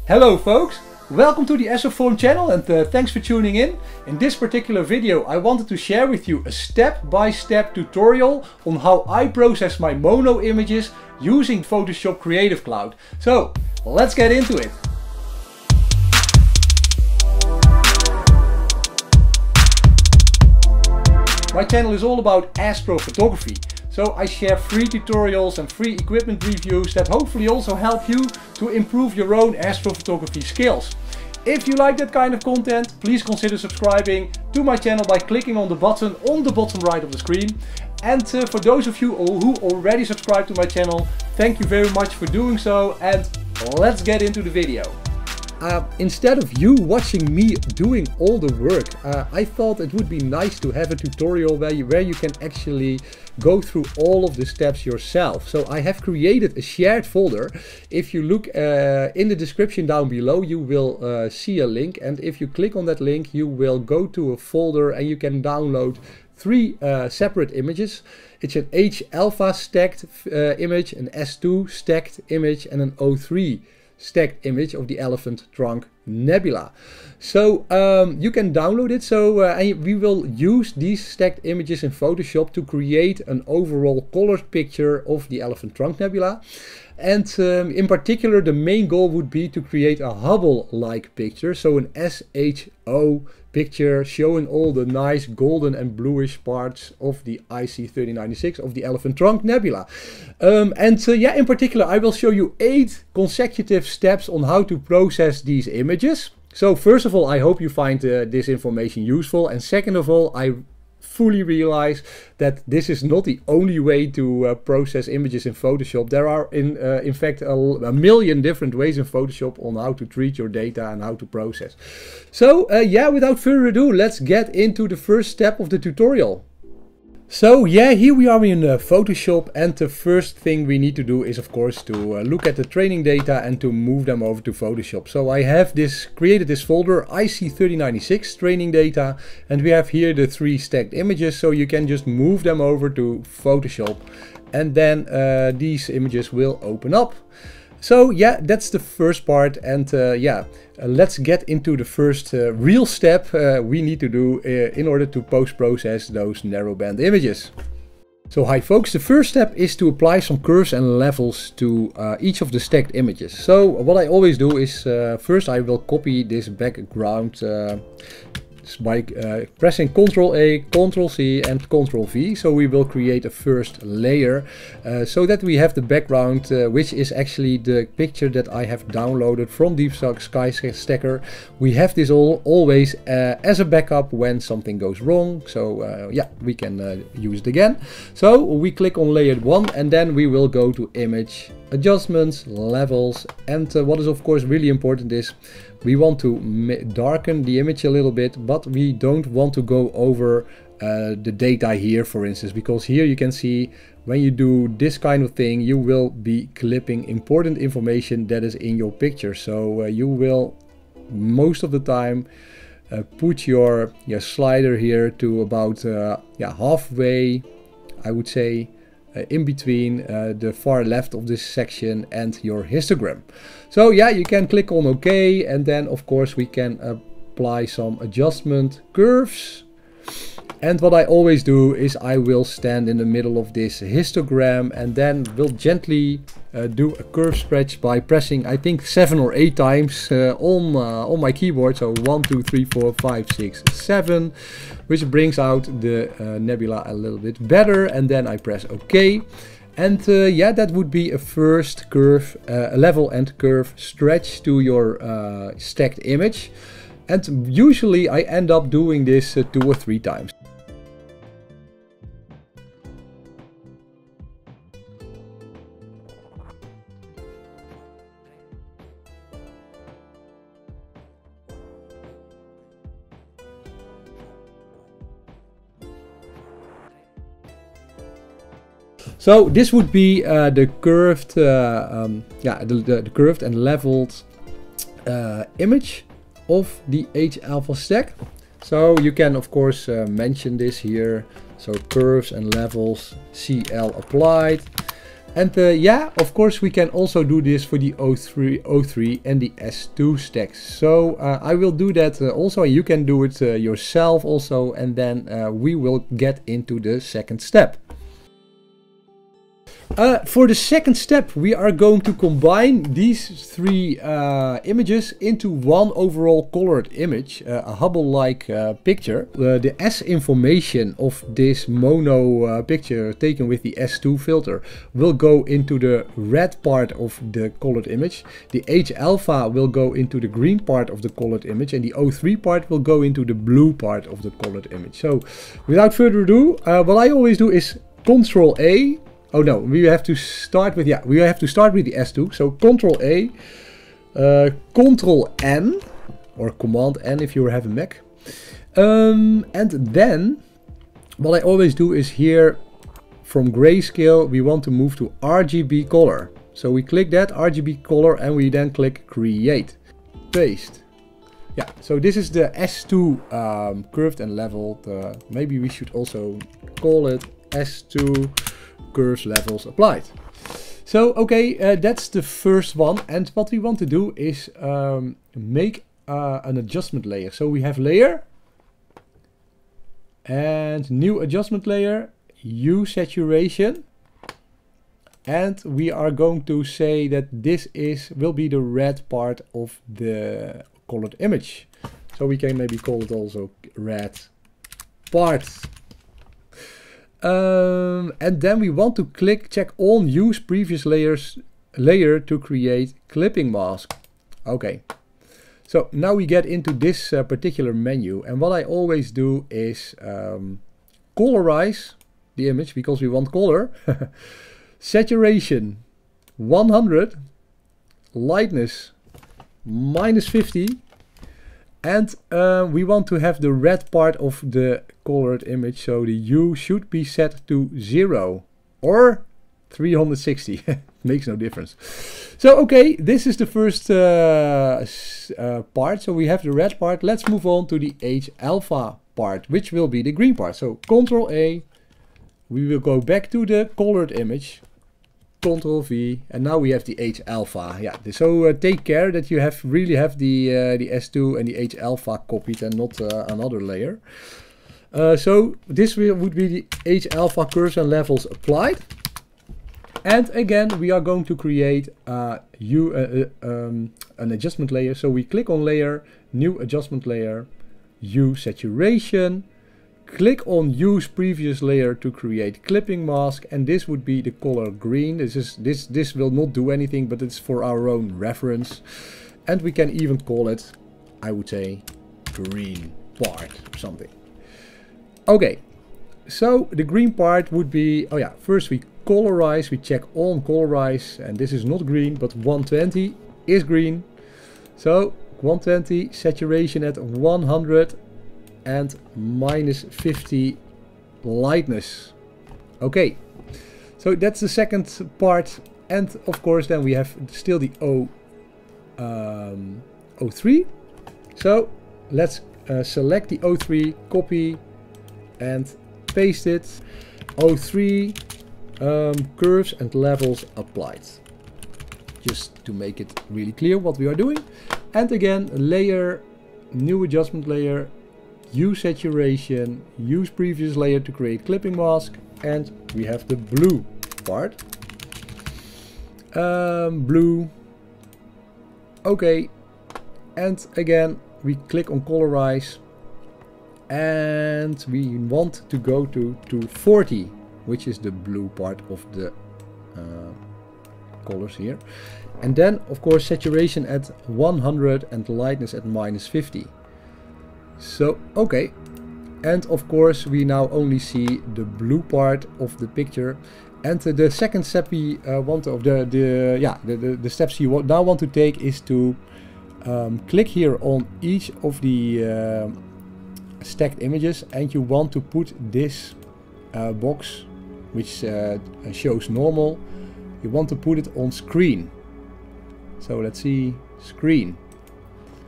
Hello folks, welcome to the Essoform channel and thanks for tuning in. In this particular video I wanted to share with you a step-by-step tutorial on how I process my mono images using Photoshop Creative Cloud. So let's get into it. My channel is all about astrophotography. So I share free tutorials and free equipment reviews that hopefully also help you to improve your own astrophotography skills. If you like that kind of content, please consider subscribing to my channel by clicking on the button on the bottom right of the screen. And for those of you who already subscribed to my channel, thank you very much for doing so, and let's get into the video. Instead of you watching me doing all the work, I thought it would be nice to have a tutorial where you can actually go through all of the steps yourself. So I have created a shared folder. If you look in the description down below, you will see a link, and if you click on that link you will go to a folder and you can download three separate images. It's an H-alpha stacked image, an S2 stacked image, and an O3 stacked image of the Elephant Trunk Nebula. So you can download it. So and we will use these stacked images in Photoshop to create an overall colored picture of the Elephant Trunk Nebula. And in particular, the main goal would be to create a Hubble-like picture, so an SHO picture showing all the nice golden and bluish parts of the IC3096 of the Elephant Trunk Nebula. Yeah, in particular, I will show you 8 consecutive steps on how to process these images. So first of all, I hope you find this information useful, and second of all, I fully realize that this is not the only way to process images in Photoshop. There are in fact a million different ways in Photoshop on how to treat your data and how to process. So yeah, without further ado, let's get into the first step of the tutorial. So yeah, here we are in Photoshop, and the first thing we need to do is of course to look at the training data and to move them over to Photoshop. So I have created this folder IC3096 training data, and we have here the 3 stacked images, so you can just move them over to Photoshop and then these images will open up. So yeah, that's the first part, and yeah, let's get into the first real step we need to do in order to post-process those narrowband images. So hi folks, the first step is to apply some curves and levels to each of the stacked images. So what I always do is first I will copy this background by pressing Ctrl A, Ctrl C and Ctrl V. So we will create a first layer so that we have the background which is actually the picture that I have downloaded from Deep Sky Stacker. We have this always as a backup when something goes wrong. So yeah, we can use it again. So we click on layer 1 and then we will go to image, adjustments, levels, and what is of course really important is we want to darken the image a little bit, but we don't want to go over the data here, for instance, because here you can see when you do this kind of thing you will be clipping important information that is in your picture. So you will most of the time put your slider here to about yeah, halfway, I would say, in between the far left of this section and your histogram. So yeah, you can click on OK, and then of course we can apply some adjustment curves. And what I always do is I will stand in the middle of this histogram and then will gently do a curve stretch by pressing I think 7 or 8 times on my keyboard. So 1, 2, 3, 4, 5, 6, 7, which brings out the nebula a little bit better, and then I press OK. And yeah, that would be a first curve, level and curve stretch to your stacked image. And usually I end up doing this 2 or 3 times. So this would be the curved, yeah, the curved and leveled image of the H-alpha stack. So you can of course mention this here. So curves and levels, CL applied. And yeah, of course we can also do this for the O3 and the S2 stacks. So I will do that also, and you can do it yourself also, and then we will get into the second step. For the second step, we are going to combine these three images into one overall colored image, a Hubble-like picture. The S information of this mono picture taken with the S2 filter will go into the red part of the colored image. The H alpha will go into the green part of the colored image, and the O3 part will go into the blue part of the colored image. So, without further ado, what I always do is Control A. Oh no, we have to start with, we have to start with the S2. So Control A, Control N, or Command N if you have a Mac. And then, what I always do is here, from grayscale, we want to move to RGB color. So we click that RGB color and we then click Create. Paste. Yeah, so this is the S2 curved and leveled. Maybe we should also call it S2 curves levels applied. So okay, that's the first one, and what we want to do is make an adjustment layer. So we have layer and new adjustment layer, hue saturation, and we are going to say that this will be the red part of the colored image. So we can maybe call it also red part. And then we want to check on use previous layer to create clipping mask. Okay, so now we get into this particular menu, and what I always do is colorize the image because we want color. Saturation 100, lightness -50, and we want to have the red part of the colored image, so the hue should be set to 0 or 360. Makes no difference. So okay, this is the first part. So we have the red part. Let's move on to the H alpha part, which will be the green part. So Control A, we will go back to the colored image. Control V, and now we have the H alpha. Yeah, so take care that you really have the S2 and the H alpha copied and not another layer. So this would be the H alpha curves and levels applied. And again, we are going to create an adjustment layer. So we click on layer, new adjustment layer, hue saturation. Click on use previous layer to create clipping mask, and this would be the color green. This will not do anything, but it's for our own reference. And we can even call it, I would say, green part or something. Okay, so the green part would be, oh yeah, first we colorize, we check on colorize, and this is not green, but 120 is green. So 120, saturation at 100, and -50 lightness. Okay, so that's the second part, and of course then we have still the O3. So let's select the O3, copy and paste it. O3 curves and levels applied, just to make it really clear what we are doing. And again, layer, new adjustment layer, hue saturation, use previous layer to create clipping mask, and we have the blue part. Blue. Okay, and again we click on colorize, and we want to go to 40, which is the blue part of the colors here. And then of course saturation at 100 and lightness at -50. So okay, and of course we now only see the blue part of the picture. And the second step we want, of the steps you now want to take is to click here on each of the stacked images, and you want to put this box, which shows normal, you want to put it on screen. So let's see, screen.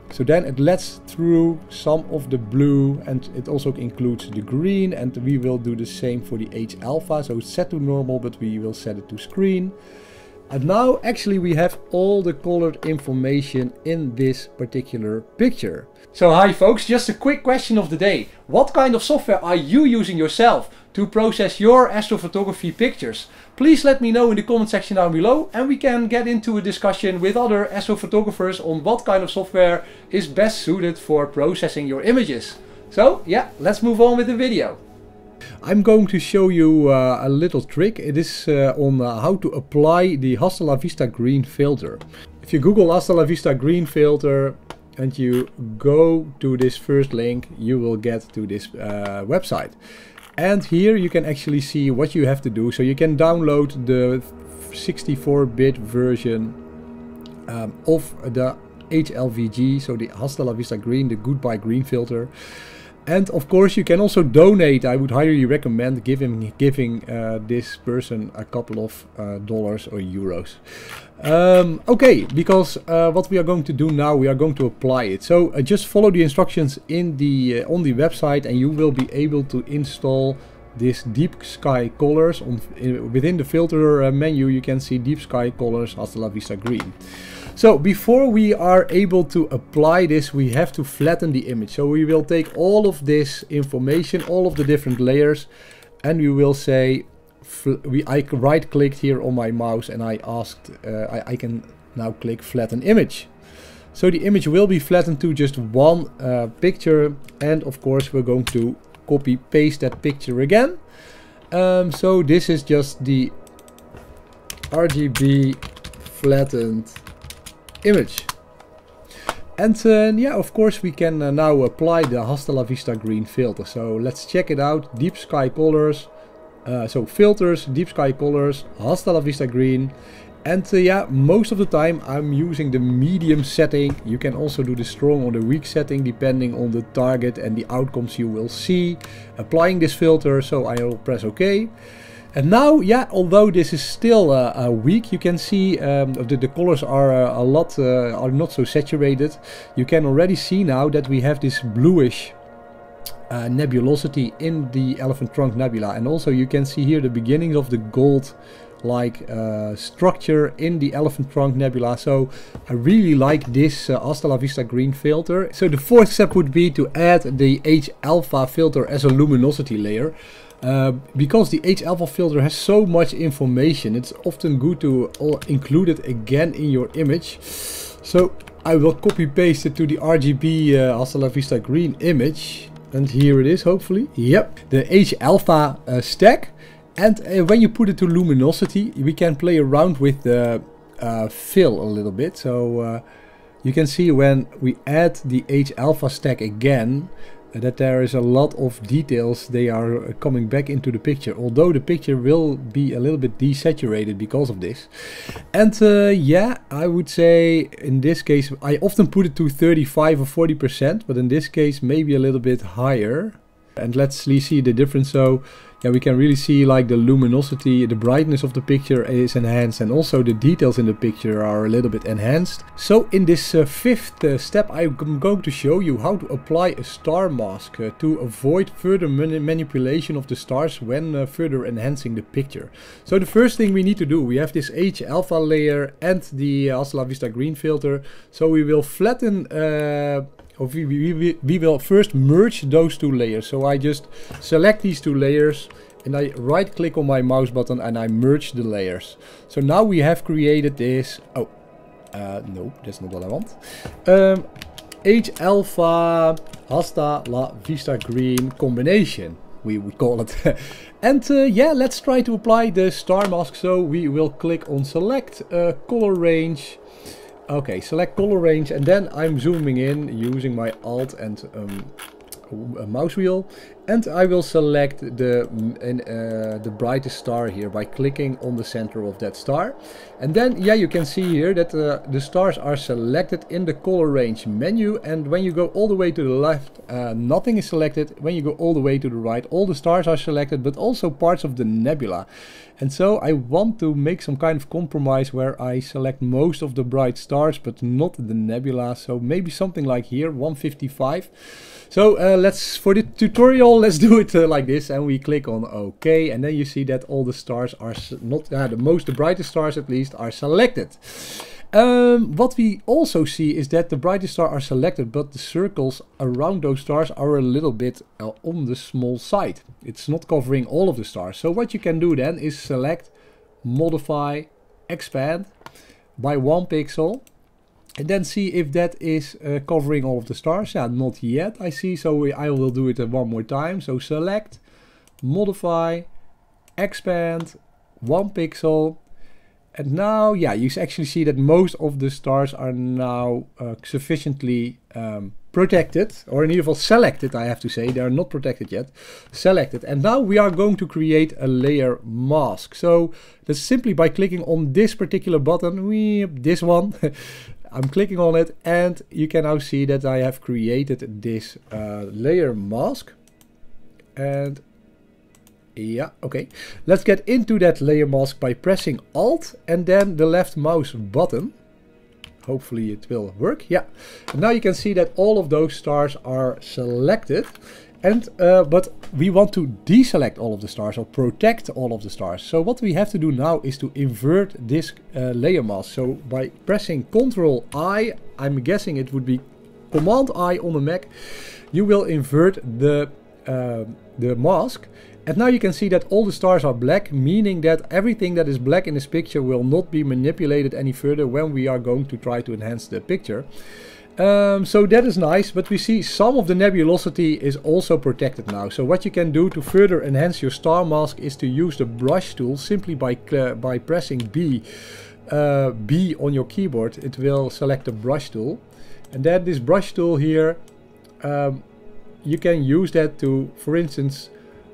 So then it lets through some of the blue, and it also includes the green, and we will do the same for the H alpha. So it's set to normal, but we will set it to screen. And now actually we have all the colored information in this particular picture. So hi folks, just a quick question of the day. What kind of software are you using yourself to process your astrophotography pictures? Please let me know in the comment section down below, and we can get into a discussion with other astrophotographers on what kind of software is best suited for processing your images. So yeah, let's move on with the video. I'm going to show you a little trick. It is on how to apply the Hasta La Vista green filter. If you Google Hasta La Vista green filter and you go to this first link, you will get to this website. And here you can actually see what you have to do. So you can download the 64-bit version of the HLVG, so the Hasta La Vista green, the Goodbye green filter. And of course you can also donate. I would highly recommend giving this person a couple of dollars or euros. Okay, because what we are going to do now, we are going to apply it. So just follow the instructions in the on the website, and you will be able to install this Deep Sky Colors. Within the filter menu you can see Deep Sky Colors Hasta La Vista green. So before we are able to apply this, we have to flatten the image. So we will take all of this information, all of the different layers, and we will say, I right clicked here on my mouse and I asked, I can now click flatten image. So the image will be flattened to just one picture, and of course we're going to copy paste that picture again. So this is just the RGB flattened image. And yeah, of course we can now apply the Hasta La Vista green filter. So let's check it out. Deep Sky Colors, so filters, Deep Sky Colors, Hasta La Vista green. And yeah, most of the time I'm using the medium setting. You can also do the strong or the weak setting depending on the target and the outcomes you will see applying this filter. So I will press OK. And now, yeah, although this is still weak, you can see the colors are are not so saturated. You can already see now that we have this bluish nebulosity in the Elephant Trunk Nebula, and also you can see here the beginnings of the gold-like structure in the Elephant Trunk Nebula. So I really like this Hasta La Vista green filter. So the fourth step would be to add the H alpha filter as a luminosity layer. Because the H alpha filter has so much information, it's often good to include it again in your image. So I will copy paste it to the RGB Hasta La Vista green image, and here it is, hopefully. Yep, the H alpha stack. And when you put it to luminosity, we can play around with the fill a little bit. So you can see when we add the H alpha stack again, that there is a lot of details, they are coming back into the picture, although the picture will be a little bit desaturated because of this. And yeah, I would say in this case I often put it to 35 or 40%, but in this case maybe a little bit higher. And let's see the difference. So yeah, we can really see like the luminosity, the brightness of the picture is enhanced, and also the details in the picture are a little bit enhanced. So in this fifth step, I'm going to show you how to apply a star mask to avoid further manipulation of the stars when further enhancing the picture. So the first thing we need to do, we have this H alpha layer and the Hasta La Vista green filter. So we will flatten we will first merge those two layers. So I just select these two layers and I right click on my mouse button and I merge the layers. So now we have created this, no, that's not what I want. H alpha Hasta La Vista green combination, we would call it. And yeah, let's try to apply the star mask. So we will click on select color range. Okay, select color range, and then I'm zooming in using my Alt and mouse wheel, and I will select the brightest star here by clicking on the center of that star. And then yeah, you can see here that the stars are selected in the color range menu, and when you go all the way to the left, nothing is selected. When you go all the way to the right, all the stars are selected, but also parts of the nebula. And so I want to make some kind of compromise where I select most of the bright stars but not the nebula, so maybe something like here, 155. So for the tutorial, let's do it like this, and we click on OK, and then you see that all the stars are the brightest stars at least are selected. What we also see is that the brightest stars are selected, but the circles around those stars are a little bit on the small side. It's not covering all of the stars. So what you can do then is select, modify, expand by 1 pixel, and then see if that is covering all of the stars. Yeah, not yet, I see, so I will do it one more time. So select, modify, expand, 1 pixel. And now, yeah, you actually see that most of the stars are now sufficiently protected, or in fall selected, I have to say. They are not protected yet, selected. And now we are going to create a layer mask. So that's simply by clicking on this particular button, this one. I'm clicking on it, and you can now see that I have created this layer mask. And yeah, okay. Let's get into that layer mask by pressing Alt and then the left mouse button. Hopefully it will work. Yeah. And now you can see that all of those stars are selected. And but we want to deselect all of the stars or protect all of the stars. So what we have to do now is to invert this layer mask. So by pressing Ctrl I, I'm guessing it would be Command I on the Mac, you will invert the mask. And now you can see that all the stars are black, meaning that everything that is black in this picture will not be manipulated any further when we are going to try to enhance the picture. So that is nice, but we see some of the nebulosity is also protected now. So what you can do to further enhance your star mask is to use the brush tool simply by pressing B on your keyboard. It will select the brush tool, and then this brush tool here, you can use that to, for instance,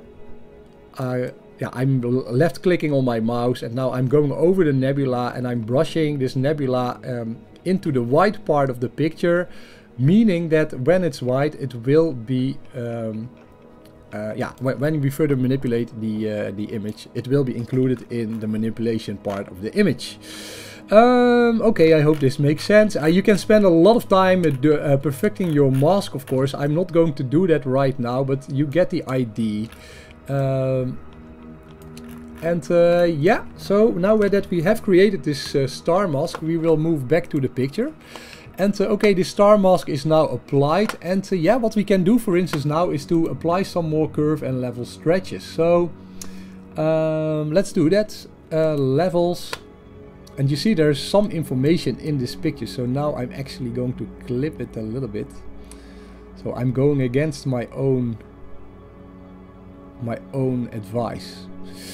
yeah, I'm left clicking on my mouse, and now I'm going over the nebula and I'm brushing this nebula into the white part of the picture, meaning that when it's white it will be yeah, when we further manipulate the image, it will be included in the manipulation part of the image. Okay, I hope this makes sense. You can spend a lot of time perfecting your mask, of course. I'm not going to do that right now, but you get the idea. Yeah, so now that we have created this star mask, we will move back to the picture. And okay, the star mask is now applied, and yeah, what we can do, for instance, now is to apply some more curve and level stretches. So let's do that. Levels, and you see there's some information in this picture, so now I'm actually going to clip it a little bit. So I'm going against my own advice.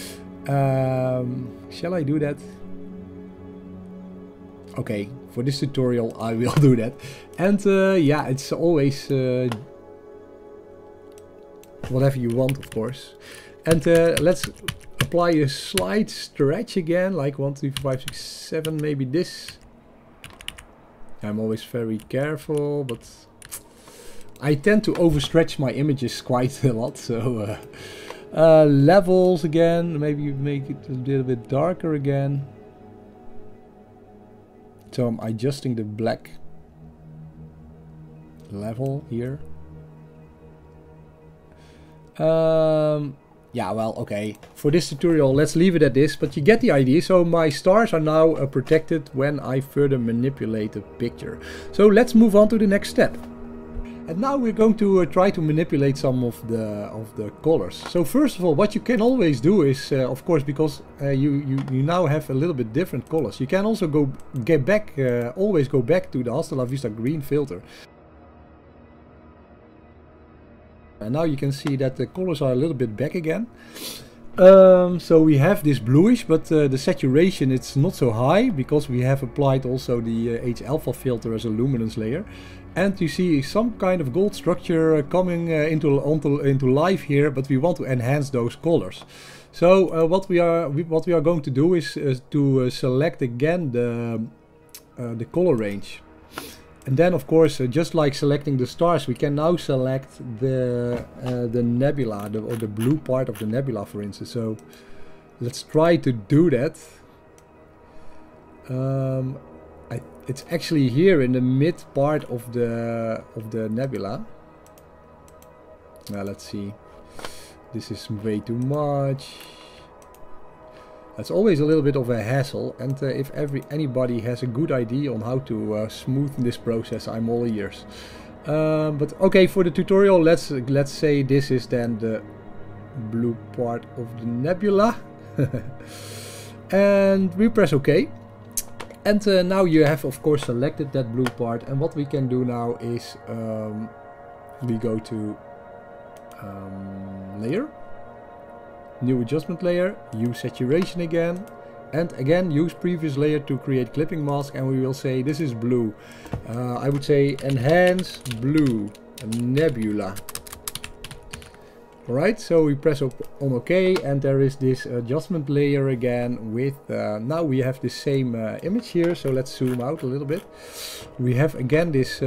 Shall I do that? Okay, for this tutorial I will do that. And yeah, it's always whatever you want, of course. And let's apply a slight stretch again, like 1, 2, 3, 4, 5, 6, 7, maybe this. I'm always very careful, but I tend to overstretch my images quite a lot, so levels again, maybe make it a little bit darker again. So I'm adjusting the black level here. Yeah, well, okay. For this tutorial, let's leave it at this, but you get the idea. So my stars are now protected when I further manipulate the picture. So let's move on to the next step. And now we're going to try to manipulate some of the colors. So first of all, what you can always do is, of course, because you now have a little bit different colors, you can also always go back to the Hasta La Vista green filter. And now you can see that the colors are a little bit back again. So we have this bluish, but the saturation it's not so high because we have applied also the H-alpha filter as a luminance layer. And you see some kind of gold structure coming into life here, but we want to enhance those colors. So what we are going to do is to select again the color range. And then of course, just like selecting the stars, we can now select the nebula, or the blue part of the nebula, for instance. So let's try to do that. It's actually here in the mid part of the nebula. Now let's see. This is way too much. It's always a little bit of a hassle, and if anybody has a good idea on how to smoothen this process, I'm all ears. But okay, for the tutorial, let's say this is then the blue part of the nebula, and we press OK. And now you have of course selected that blue part, and what we can do now is we go to layer, new adjustment layer, use saturation again, and again use previous layer to create clipping mask, and we will say this is blue. I would say enhance blue nebula. Alright, so we press on OK, and there is this adjustment layer again with, now we have the same image here, so let's zoom out a little bit. We have again this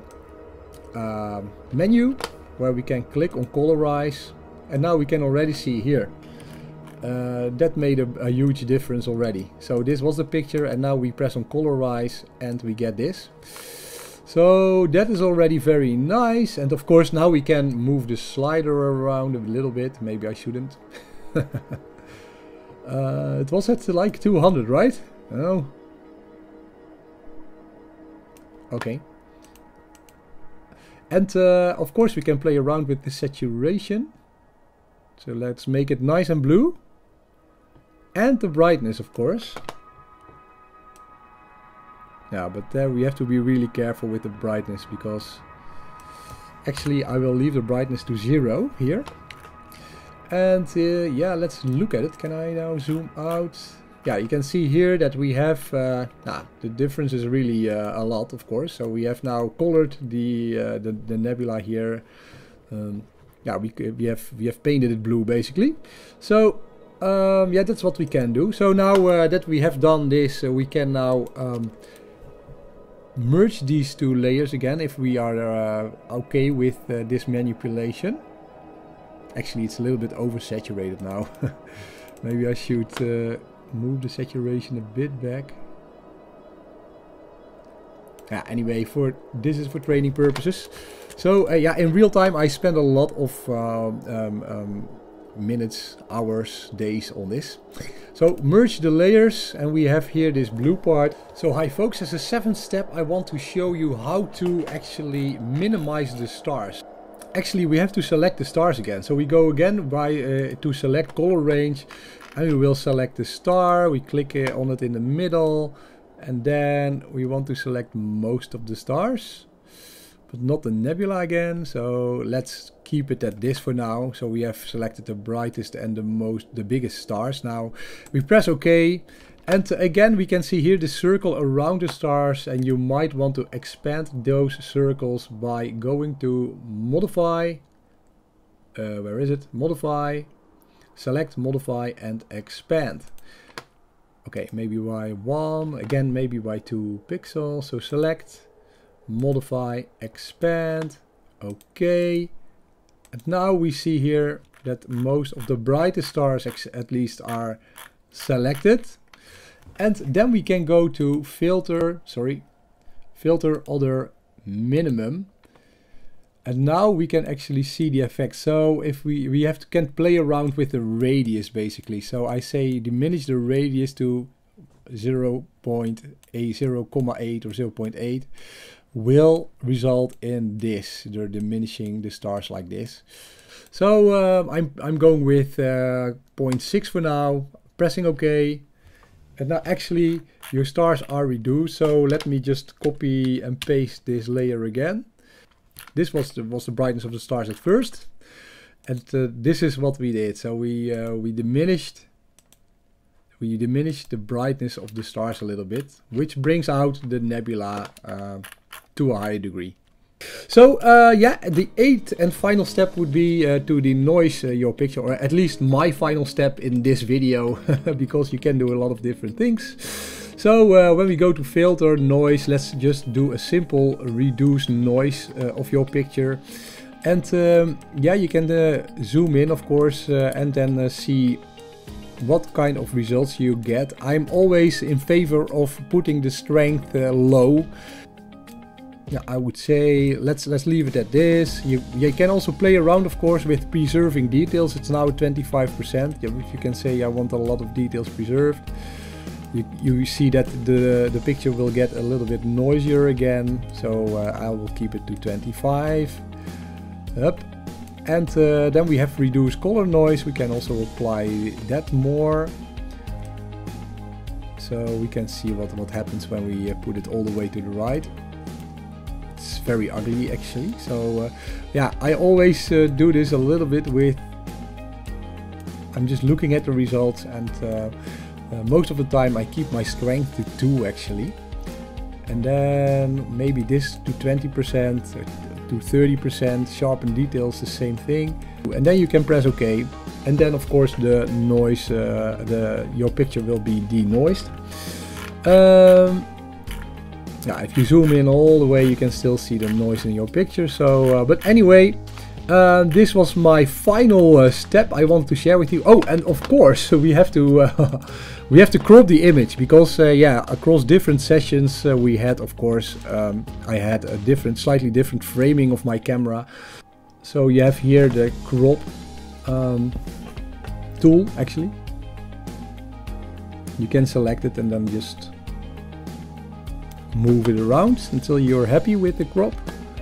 menu where we can click on colorize, and now we can already see here. That made a huge difference already. So this was the picture, and now we press on colorize and we get this. So that is already very nice, and of course now we can move the slider around a little bit. Maybe I shouldn't. It was at like 200, right? Oh. Okay. And of course we can play around with the saturation. So let's make it nice and blue. And the brightness, of course. Yeah, but there we have to be really careful with the brightness, because actually I will leave the brightness to 0 here. And yeah, let's look at it. Can I now zoom out? Yeah, you can see here that we have the difference is really a lot, of course. So we have now colored the nebula here. Yeah, we have painted it blue basically. So yeah, that's what we can do. So now that we have done this, we can now merge these two layers again if we are okay with this manipulation. Actually, it's a little bit oversaturated now. Maybe I should move the saturation a bit back. Yeah, anyway, this is for training purposes. So yeah, in real time I spend a lot of minutes, hours, days on this. So merge the layers, and we have here this blue part. So hi folks, as a 7th step I want to show you how to actually minimize the stars. Actually we have to select the stars again. So we go again to select color range, and we will select the star. We click on it in the middle, and then we want to select most of the stars, but not the nebula again. So let's keep it at this for now. So we have selected the brightest and the biggest stars. Now we press OK, and again we can see here the circle around the stars, and you might want to expand those circles by going to modify, where is it? Modify, select modify and expand. Okay, maybe by 1, again maybe by 2 pixels. So select, modify, expand. Okay, and now we see here that most of the brightest stars at least are selected. And then we can go to filter other minimum, and now we can actually see the effect. So if we can play around with the radius basically. So I say diminish the radius to 0.8 or 0.8 will result in this. They're diminishing the stars like this. So I'm going with 0.6 for now, pressing OK. And now actually your stars are reduced. So let me just copy and paste this layer again. This was the brightness of the stars at first. And this is what we did. So we diminished the brightness of the stars a little bit, which brings out the nebula to a higher degree. So yeah, the 8th and final step would be to denoise your picture, or at least my final step in this video, because you can do a lot of different things. So when we go to filter, noise, let's just do a simple reduce noise of your picture. And yeah, you can zoom in, of course, and then see what kind of results you get. I'm always in favor of putting the strength low. Yeah, I would say let's leave it at this. You can also play around, of course, with preserving details. It's now at 25%. Yeah, if you can say I want a lot of details preserved, you see that the picture will get a little bit noisier again. So I will keep it to 25. Up. And then we have reduced color noise. We can also apply that more. So we can see what happens when we put it all the way to the right. It's very ugly actually. So yeah, I always do this a little bit with, I'm just looking at the results, and most of the time I keep my strength to 2 actually. And then maybe this to 20%, to 30%, sharpen details, the same thing. And then you can press OK. And then of course the noise, your picture will be denoised. Yeah, if you zoom in all the way, you can still see the noise in your picture. So, but anyway, this was my final step I wanted to share with you. Oh, and of course we have to we have to crop the image, because yeah, across different sessions we had, of course, I had a slightly different framing of my camera. So you have here the crop tool. Actually, you can select it and then just move it around until you're happy with the crop.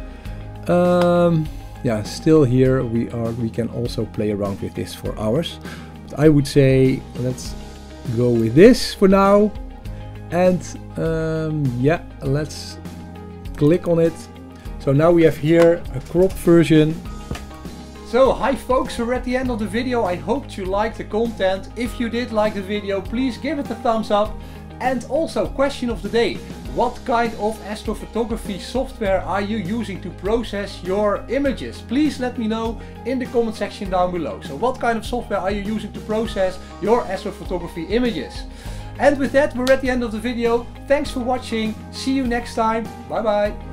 Yeah, still here we can also play around with this for hours. But I would say let's go with this for now. And yeah, let's click on it. So now we have here a cropped version. So hi folks, we're at the end of the video. I hope you liked the content. If you did like the video, please give it a thumbs up. And also, question of the day. What kind of astrophotography software are you using to process your images? Please let me know in the comment section down below. So what kind of software are you using to process your astrophotography images? And with that, we're at the end of the video. Thanks for watching. See you next time. Bye bye.